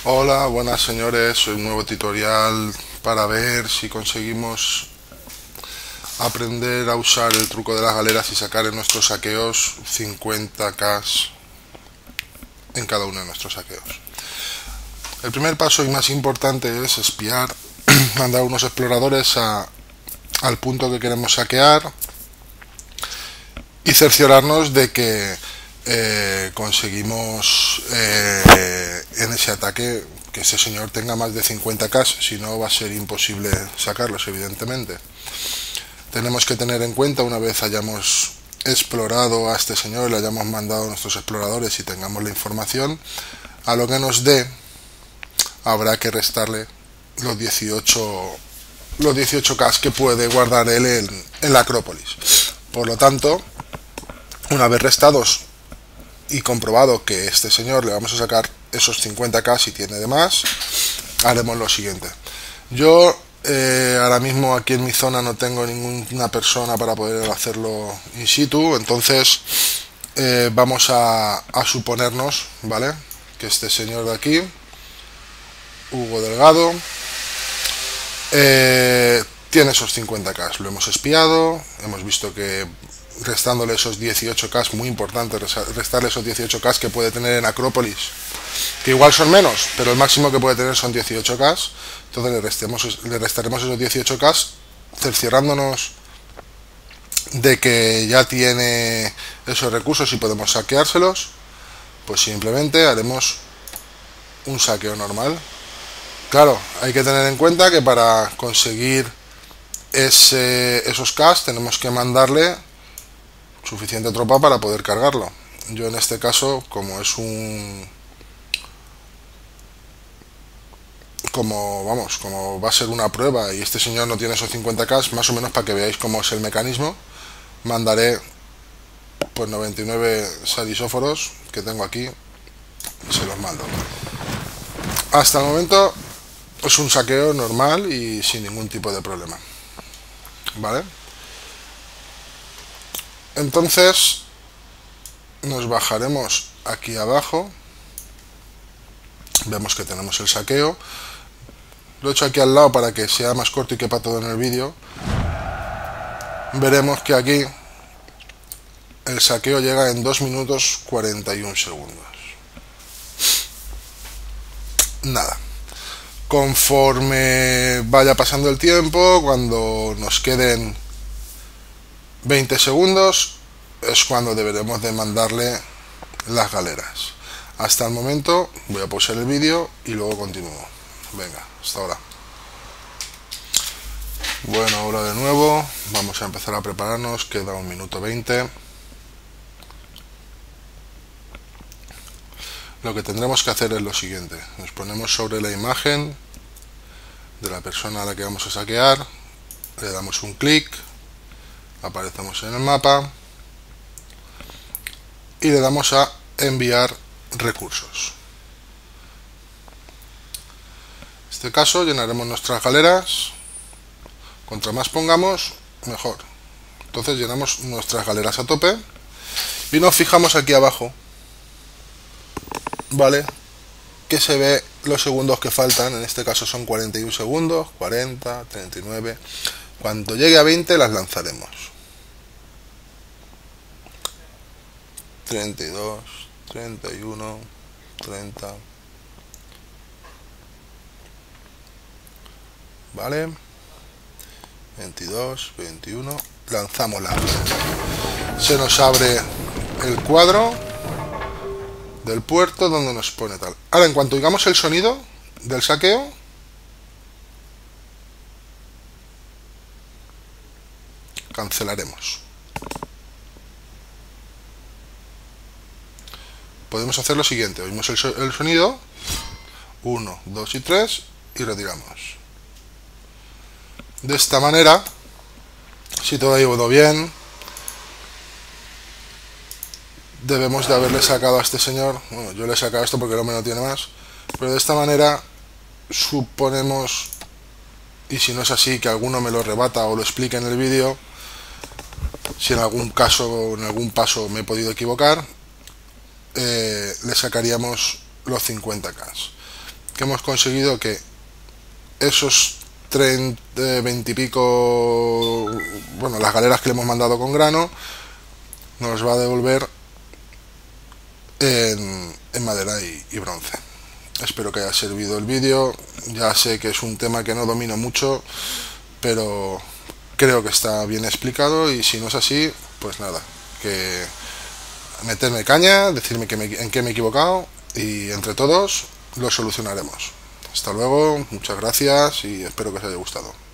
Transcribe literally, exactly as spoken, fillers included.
Hola, buenas señores, un nuevo tutorial para ver si conseguimos aprender a usar el truco de las galeras y sacar en nuestros saqueos cincuenta K en cada uno de nuestros saqueos. El primer paso y más importante es espiar, mandar unos exploradores a, al punto que queremos saquear y cerciorarnos de que eh, conseguimos eh, en ese ataque que ese señor tenga más de cincuenta K, si no va a ser imposible sacarlos, evidentemente. Tenemos que tener en cuenta, una vez hayamos explorado a este señor, le hayamos mandado a nuestros exploradores y tengamos la información, a lo que nos dé habrá que restarle los dieciocho los dieciocho K que puede guardar él en, en la Acrópolis. Por lo tanto, una vez restados y comprobado que este señor le vamos a sacar esos cincuenta K si tiene de más, haremos lo siguiente. Yo eh, ahora mismo aquí en mi zona no tengo ninguna persona para poder hacerlo in situ, entonces eh, vamos a, a suponernos, ¿vale?, que este señor de aquí, Hugo Delgado, eh, tiene esos cincuenta K. Lo hemos espiado, hemos visto que restándole esos dieciocho K, muy importante restarle esos dieciocho K que puede tener en Acrópolis, que igual son menos, pero el máximo que puede tener son dieciocho K. Entonces le, restemos, le restaremos esos dieciocho K, cerciorándonos de que ya tiene esos recursos y podemos saqueárselos. Pues simplemente haremos un saqueo normal. Claro, hay que tener en cuenta que para conseguir ese, esos K tenemos que mandarle suficiente tropa para poder cargarlo. Yo en este caso, como es un como vamos como va a ser una prueba y este señor no tiene esos cincuenta K, más o menos para que veáis cómo es el mecanismo, mandaré pues noventa y nueve sarisóforos que tengo aquí y se los mando. Hasta el momento es un saqueo normal y sin ningún tipo de problema, ¿vale? Entonces nos bajaremos aquí abajo, vemos que tenemos el saqueo, lo he hecho aquí al lado para que sea más corto y quepa todo en el vídeo. Veremos que aquí el saqueo llega en dos minutos cuarenta y un segundos. Nada, conforme vaya pasando el tiempo, cuando nos queden veinte segundos, es cuando deberemos de mandarle las galeras. Hasta el momento voy a pausar el vídeo y luego continúo. Venga, hasta ahora. Bueno, ahora de nuevo vamos a empezar a prepararnos, queda un minuto veinte. Lo que tendremos que hacer es lo siguiente: nos ponemos sobre la imagen de la persona a la que vamos a saquear, le damos un clic, aparecemos en el mapa y le damos a enviar recursos. En este caso llenaremos nuestras galeras, contra más pongamos mejor. Entonces llenamos nuestras galeras a tope y nos fijamos aquí abajo, vale, que se ve los segundos que faltan. En este caso son cuarenta y un segundos, cuarenta, treinta y nueve. Cuando llegue a veinte las lanzaremos. treinta y dos, treinta y uno, treinta. Vale, veintidós, veintiuno, lanzamos la. Se nos abre el cuadro del puerto donde nos pone tal. Ahora, en cuanto oigamos el sonido del saqueo, cancelaremos. Podemos hacer lo siguiente: oímos el, so el sonido, uno, dos y tres, y retiramos. De esta manera, si todo ha ido bien, debemos de haberle sacado a este señor. Bueno, yo le he sacado esto porque el hombre no tiene más, pero de esta manera suponemos, y si no es así, que alguno me lo rebata o lo explique en el vídeo, si en algún caso, en algún paso me he podido equivocar, eh, le sacaríamos los cincuenta K. que hemos conseguido que esos treinta, veinte y pico, bueno, las galeras que le hemos mandado con grano, nos va a devolver en, en madera y, y bronce. Espero que haya servido el vídeo. Ya sé que es un tema que no domino mucho, pero creo que está bien explicado, y si no es así, pues nada, que meterme caña, decirme que me, en qué me he equivocado, y entre todos lo solucionaremos. Hasta luego, muchas gracias y espero que os haya gustado.